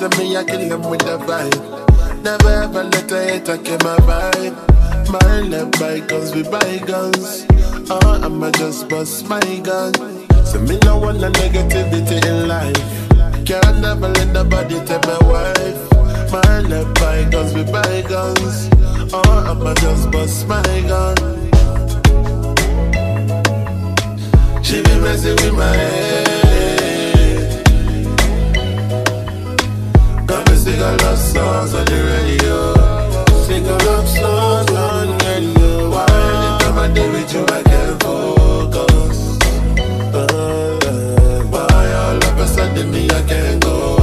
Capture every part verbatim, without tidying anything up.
say me, I kill them with the vibe. Never ever let a hater kill my vibe. Mine left bygones with bygones. Oh, I'ma just bust my gun. So me no want no negativity in life. Can't never let nobody take my wife. Mine left bygones with bygones. Oh, I'ma just bust my gun. She be messing with my head. Got me sing a love songs on the radio. Sing a love songs on the radio. Why anytime I do with you I can't focus. uh, Why all of a sudden me I can't go.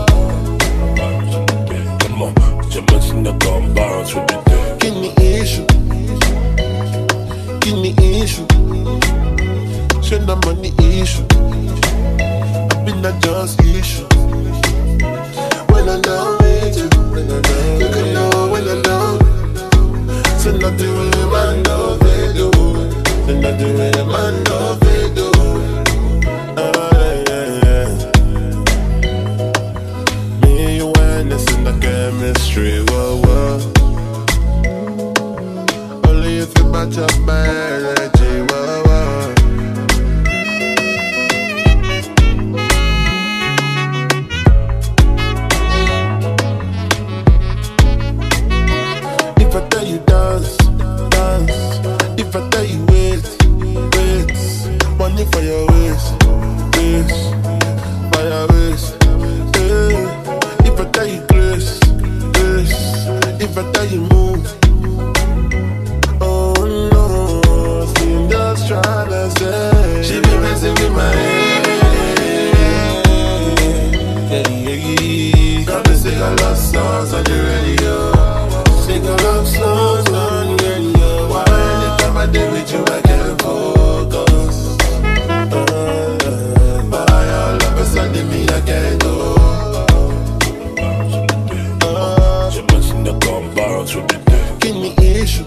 Come on, j'ai machine à come bounce with the day. Give me issue. Give me issue. Show no money issue. I been a just issue. When I know with you, when I know, you can know when I know. So nothing really man know they do. So nothing really man know they do. Oh yeah, yeah. Me and you and this in the chemistry, whoa, whoa. Only if you match up my energy, whoa, whoa. If I tell you dance, dance. If I tell you wait, wait. Money for your waist, waist. For your waist, yeah. If I tell you grace, grace. If I tell you move, oh no. See, I'm just tryna say. She be messing with my head. Yeah, yeah, yeah. Got me sing a love songs on the radio. Sing a love songs on the radio. Why anytime I do with you I can't focus. uh, Why all of a sudden me I can't go. uh, Give me issue.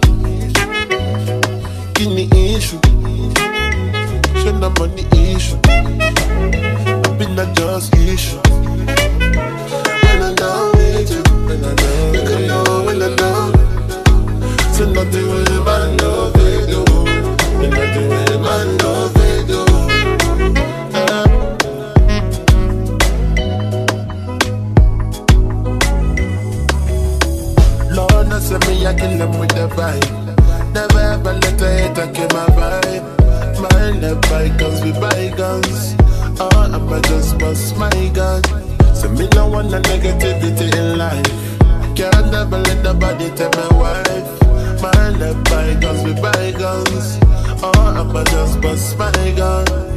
Give me issue. Show no money issue. I been a just issue. When I know with you, when I know, you can know when I know. So nothing really man know they do. And nothing really man know they do. uh. Lord, no say me I kill them with the vibe. Never ever let a hater kill my vibe. Mine left bygones with bygones. Oh, I'ma just bust my gun. So me no want no negativity in life. Can't never let nobody take my wife. Mine left bygones with bygones. Oh, I'ma just bust my gun.